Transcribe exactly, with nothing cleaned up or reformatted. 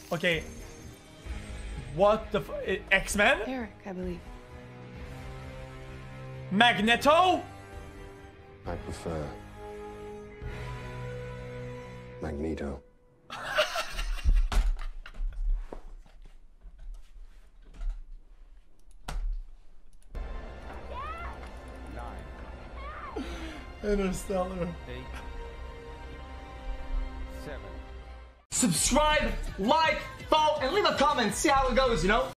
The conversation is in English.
Okay. What the f- X-Men? Eric, I believe. Magneto? I prefer Magneto. Interstellar. Eight, seven. Subscribe, like, follow, and leave a comment. See how it goes, you know?